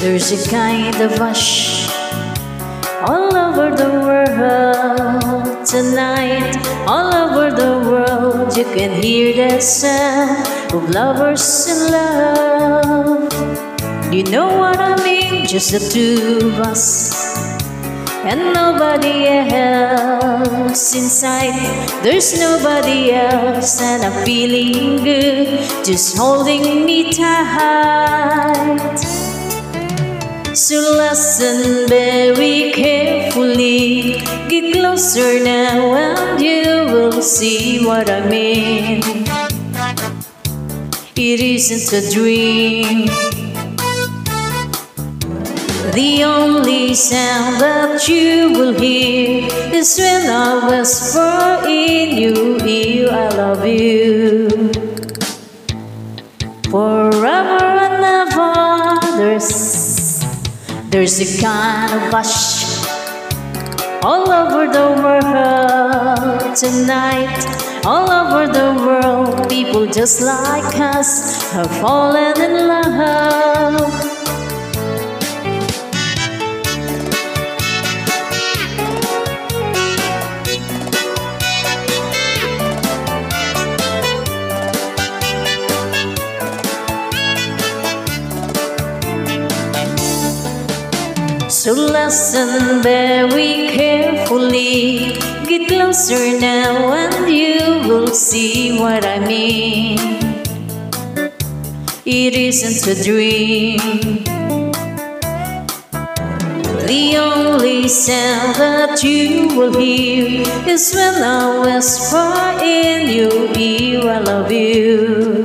There's a kind of hush all over the world tonight. All over the world you can hear the sound of lovers in love. You know what I mean? Just the two of us and nobody else inside. There's nobody else, and I'm feeling good, just holding me tight. So listen very carefully, get closer now and you will see what I mean. It isn't a dream. The only sound that you will hear is when I whisper in your ear, I love you. Forever and ever, there's a kind of hush all over the world tonight. All over the world, people just like us have fallen in love. So listen very carefully, get closer now and you will see what I mean. It isn't a dream. The only sound that you will hear is when I whisper in your ear, I love you.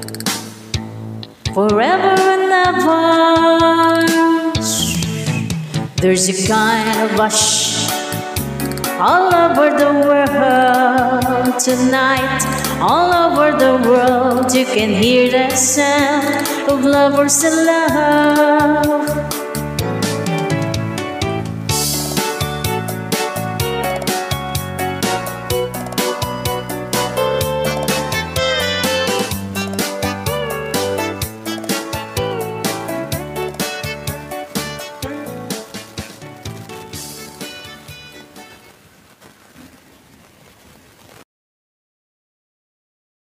Forever and ever. There's a kind of hush all over the world tonight. All over the world you can hear the sound of lovers in love.